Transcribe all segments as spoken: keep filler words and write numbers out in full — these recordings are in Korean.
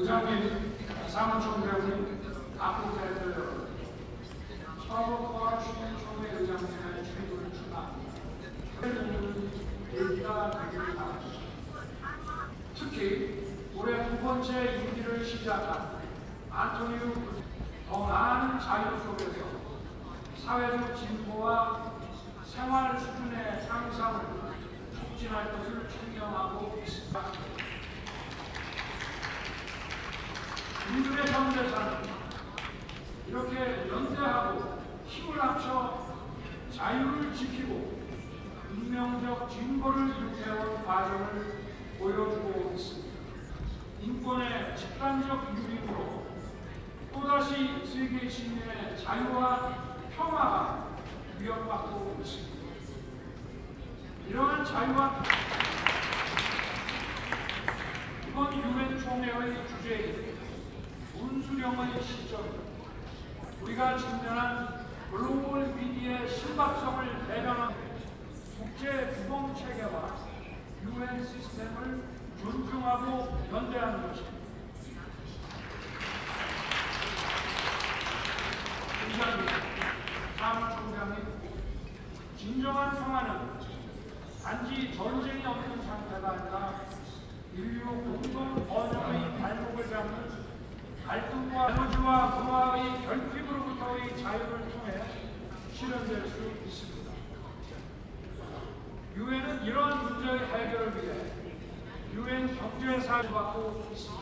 의장님, 사무총장님, 각국대표 여러분, 서울과 시민총회 의장님의 주의를 추가합니다. 얘기가 되기를 바랍니다. 특히 올해 두 번째 임기를 시작한 안토니오 더 많은 자유 속에서 사회적 진보와 생활 수준의 향상을 촉진할 것을 책명하고 있습니다. 우리들의 현대사는 이렇게 연대하고 힘을 합쳐 자유를 지키고 운명적 진보를 이룩해온 과정을 보여주고 있습니다. 인권의 집단적 유린으로 또다시 세계 시민의 자유와 평화가 위협받고 있습니다. 이러한 자유와 이번 유엔 총회의 주제인 운수령의 시점, 우리가 직면한 글로벌 위기의 심각성을 대변한 국제 규범 체계와 유엔 시스템을 존중하고 연대하는 것입니다. 의장님, 사무총장님, 진정한 평화는 단지 전쟁이 없는 상태가 아니라 인류 공동 번영의 발목을 잡는 갈등과 에너지와 문화의 결핍으로부터의 자유를 통해 실현될 수 있습니다. 유엔은 이러한 문제의 해결을 위해 유엔 경제사를 받고 있습니다.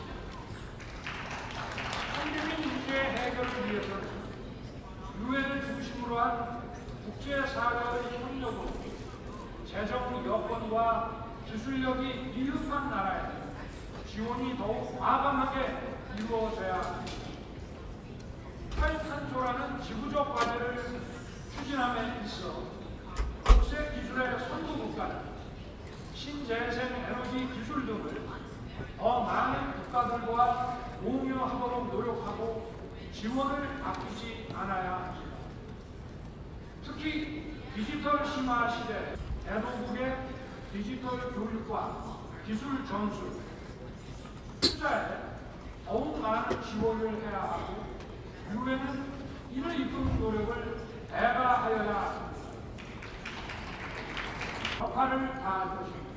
한국인 문제의 해결을 위해서는 유엔을 중심으로 한 국제사회의 협력으로 재정 여건과 기술력이 미흡한 나라에 지원이 더욱 과감하게 이루어져야 합니다. 탈탄소라는 지구적 과제를 추진함에 있어 국제 기술의 선도국가는 신재생 에너지 기술 등을 더 많은 국가들과 공유하도록 노력하고 지원을 아끼지 않아야 합니다. 특히 디지털 심화 시대 대도국의 디지털 교육과 기술 전수, 투자에 더욱 많은 지원을 해야 하고 유엔은 이를 이끄는 노력을 대가하여야 합니다. 역할을 다할 것입니다.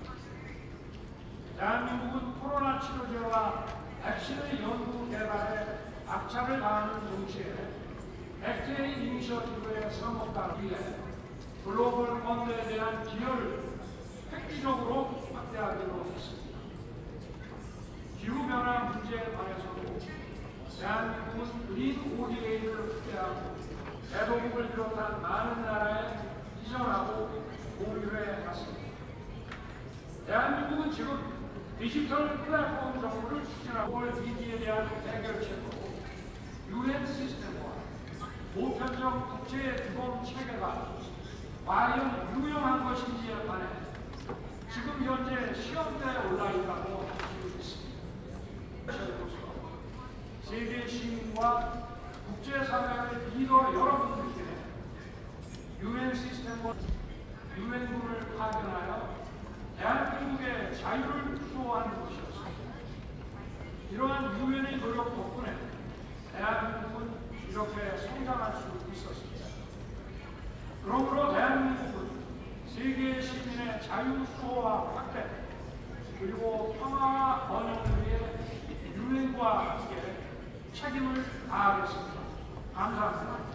대한민국은 코로나 치료제와 백신의 연구 개발에 박차를 가하는 동시에 액트의 이니셔티브의 성업화를 위해 글로벌 펀드에 대한 기여를 획기적으로 확대하기로 했습니다. 기후변화 문제에 관해서도 대한민국은 그린 오디에이를 확대하고 대도국을 비롯한 많은 나라에 이전하고 공유해 갔습니다. 대한민국은 지금 디지털 플랫폼 정부를 추진하고 글로벌 위기에 대한 해결책으로 유엔 시스템과 보편적 국제 규범 체계가 과연 유용한 것인지에 관해 지금 현재 시험대에 올라 있다고 할 수 있습니다. 세계 시민과 국제사회의 리더 여러분들께 유엔 시스템과 유엔군을 파견하여 대한민국의 자유를 수호하는 것이었습니다. 이러한 유엔의 노력 덕분에 대한민국은 이렇게 성장할 수 있었습니다. 그러므로 대한민국은 세계 시민의 자유 수호와 확대 그리고 평화와 번영을 위해 유엔과 함께 책임을 다하겠습니다. 감사합니다.